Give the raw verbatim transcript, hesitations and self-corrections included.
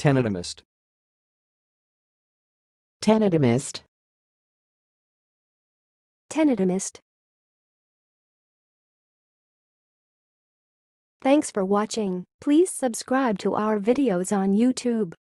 Tenotomist. Tenotomist. Tenotomist. Thanks for watching. Please subscribe to our videos on YouTube.